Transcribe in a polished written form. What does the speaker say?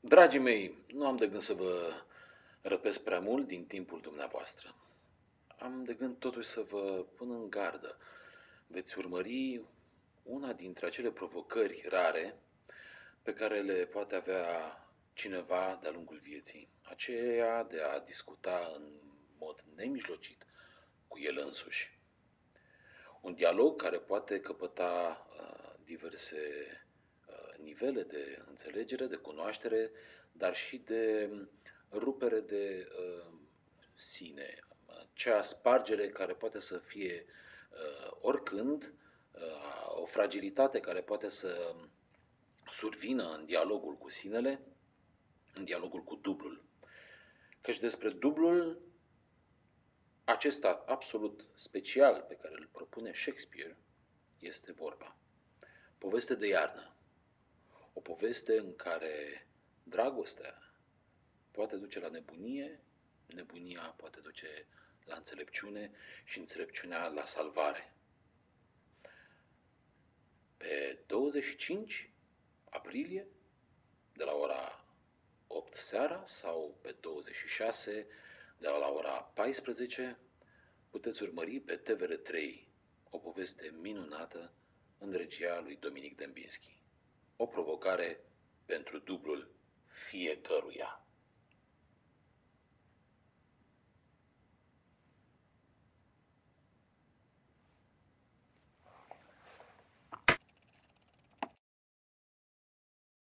Dragii mei, nu am de gând să vă răpesc prea mult din timpul dumneavoastră. Am de gând totuși să vă pun în gardă. Veți urmări una dintre acele provocări rare pe care le poate avea cineva de-a lungul vieții. Aceea de a discuta în mod nemijlocit cu el însuși. Un dialog care poate căpăta diverse nivele de înțelegere, de cunoaștere, dar și de rupere de sine. Cea spargere care poate să fie oricând, o fragilitate care poate să survină în dialogul cu sinele, în dialogul cu dublul. Căci despre dublul acesta absolut special pe care îl propune Shakespeare este vorba. Poveste de iarnă. O poveste în care dragostea poate duce la nebunie, nebunia poate duce la înțelepciune și înțelepciunea la salvare. Pe 25 aprilie, de la ora 8 seara, sau pe 26, de la ora 14, puteți urmări pe TVR3 o poveste minunată în regia lui Dominic Dembinski. O provocare pentru dublul fiecăruia.